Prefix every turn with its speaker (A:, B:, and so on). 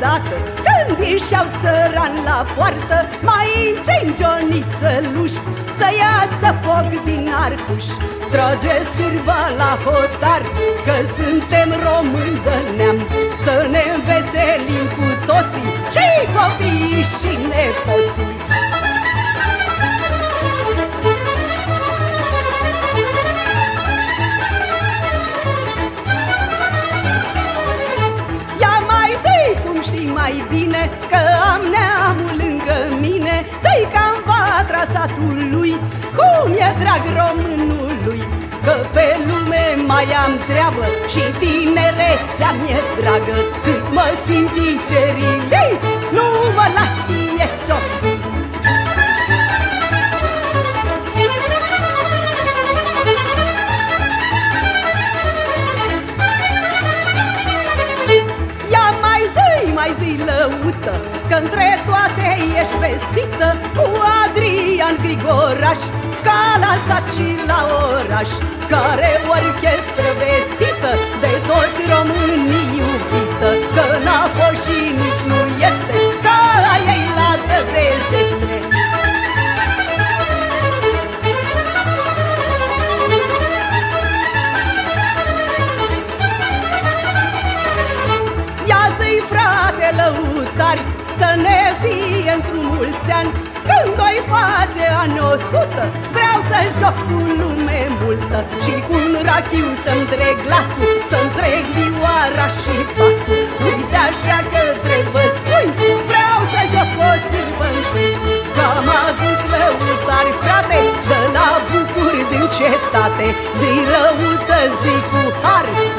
A: odată, când ieșeau țărani la poartă, mai încei Gioniță luși, să iasă foc din arcuș. Trage sârba la hotar, că suntem români de neam, să ne înveselim cu toții, și copiii și nepoții. Mai bine că am neamul lângă mine, să-i cam vatra satului, cum e drag românului. Că pe lume mai am treabă și tinerețea mi-e dragă, cât mă țin picerile, nu mă las fie ce-o fi. Mai zi lăută, că între toate ești vestită, cu Adrian Grigoraș, ca lansat și la oraș, care orchestră vestită, de toți românii iubită, că n-a fost și nici nu este, ca a ei lată de zestre. Frate lăutari, să ne fie într-un mulți ani, când o-i face ani 100, vreau să joc cu lume multă, și cu un rachiu să-mi trec glasul, să-mi trec vioara și pasul. Uite așa că trebuie spui, vreau să joc o sârbă întâi, că am adus lăutari, frate, de la Bucuri din cetate, zi lăută, zi cu har,